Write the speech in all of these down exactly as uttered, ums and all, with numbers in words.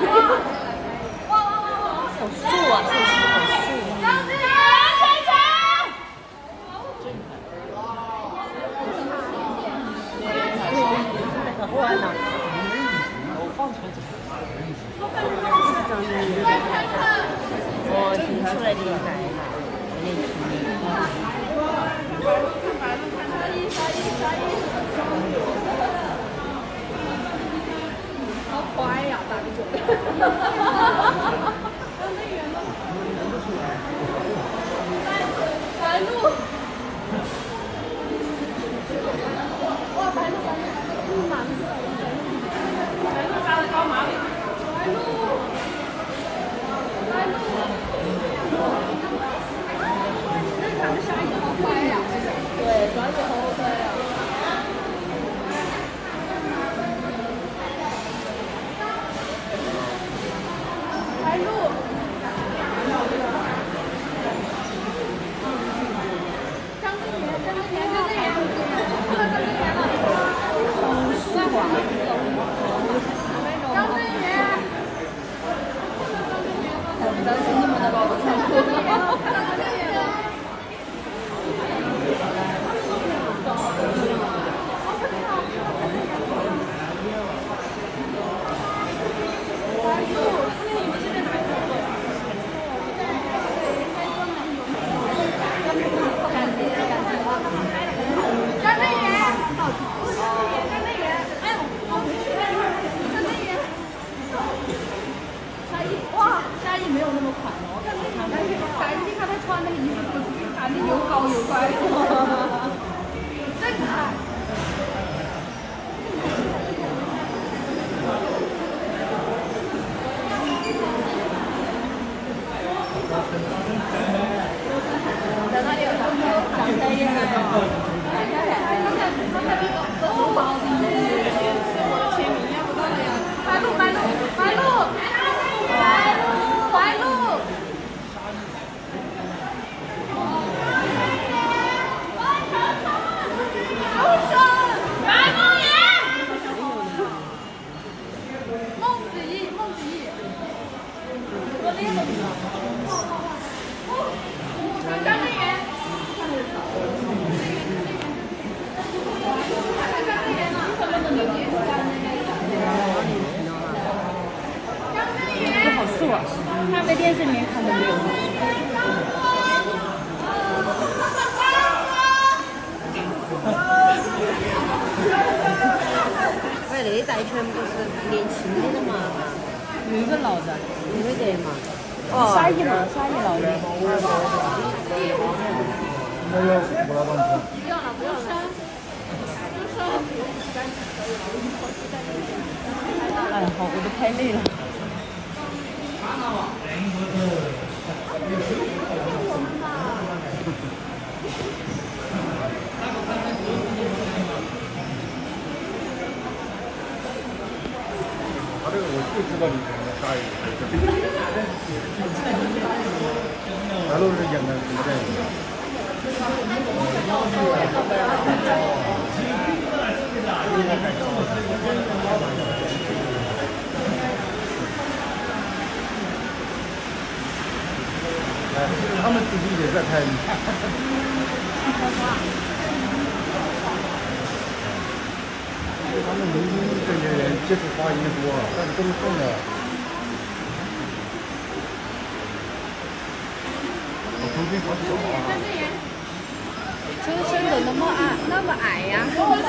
好素啊，这个好素。我呢？我放出去。我听出来的来了，有点出名。 好乖呀，打个九。白鹿。哇，白鹿，白鹿，马子白鹿，白鹿扎的高马尾，白鹿，白鹿，那长得鲨鱼好乖呀，对，主要是好乖呀。白鹿。张真源，张真源，张真源，看到张真源了。是吧？张真源。咱是你们的宝宝仓库。看到张真源了。没有那么款哦，但是但是感觉看他穿那个衣服，感觉又高又快，真可爱。在那里有长长在耶的，签名要不到了呀！白鹿，白鹿，白鹿，白鹿。白鹿，高升，白梦妍，孟子义，孟子义，我脸都不张真源，看看张真源了，上面的留言，张真源， 好素啊！他在电视里面看的没有。喂，那一代全部是年轻的嘛？有一个老的，有一个嘛。哦，沙溢老，沙溢老的。 没有，不要动车。 不要了，不要了。 哎，好，我都拍累了。 他这个我就知道你可能鲨鱼，白鹿是演的什么电影？哎，他们自己也在拍。他们明星这些人接触华谊多，但是都是送的。我中间好小啊！ 这个身子那么矮，那么矮呀！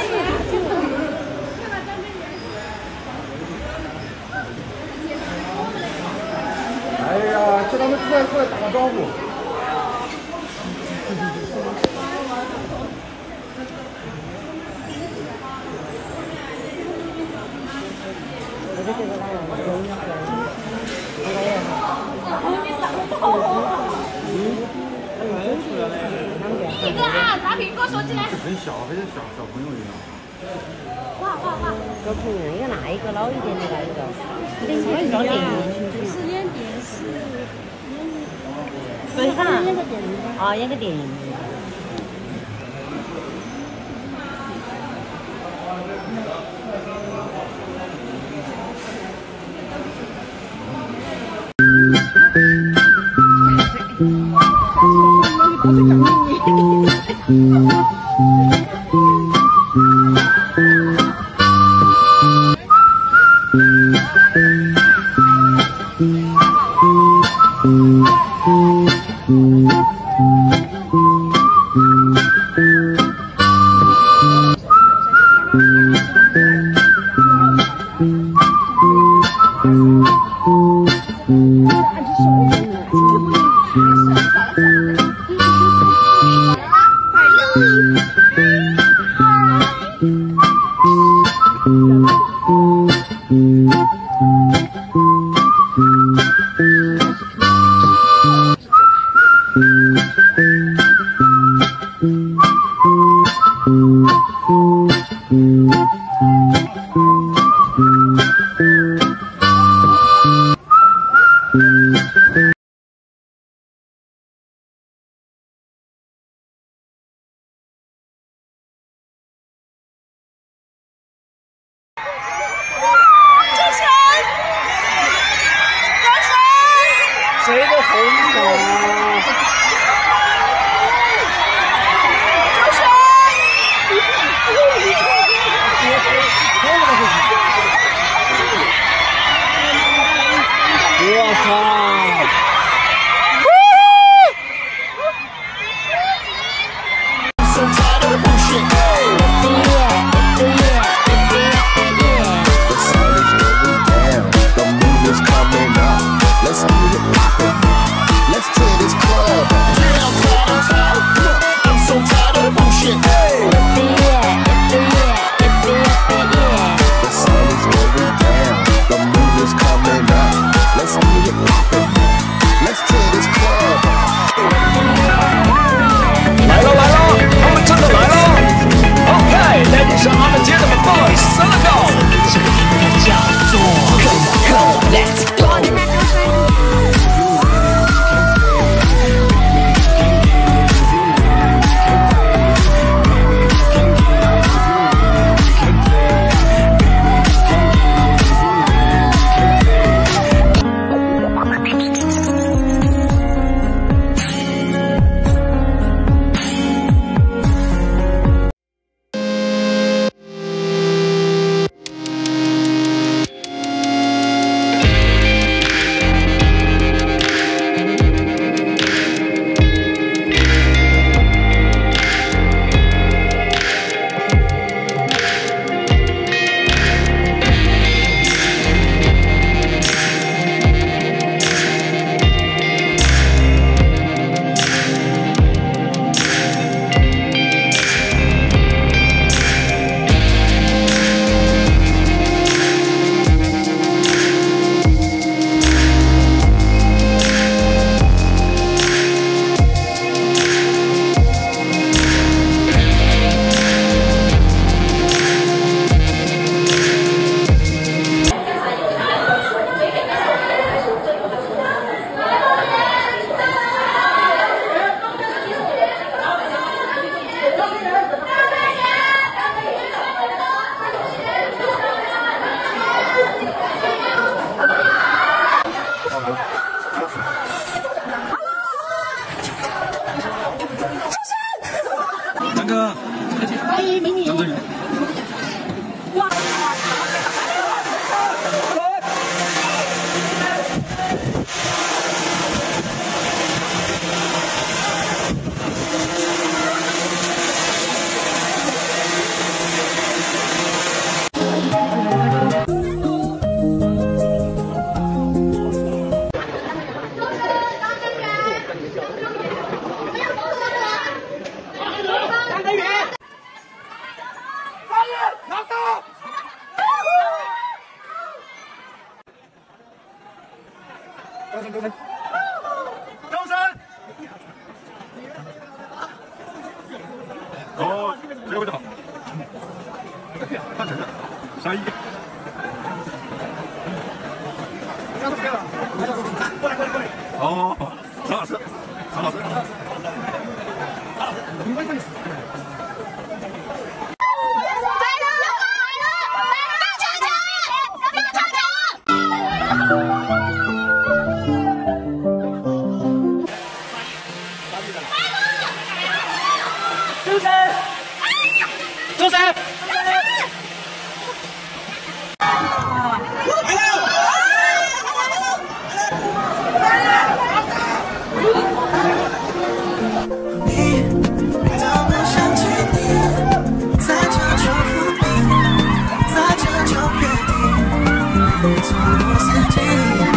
哎呀，叫他们出来出来打个招呼。 一个啊，把苹果收起来。 很小，很小，小朋友一样。 哇哇哇！ 小朋友，一个哪一个老一点的那一个？那一张电影。 是演电视， 对哈。 演个电影。 啊，演个电影。 谁的红伞？ 周深！ 我操！ 南哥， 欢迎美女。 张振宇。 哇！ 周深，周深，周深。哦，这个位置好。看谁的？三一。过来，过来，过来。哦，常老师，常老师。你快点。 周深。 周三。 你，当我想起你，在这就伏笔，在这就决定，你从我心底。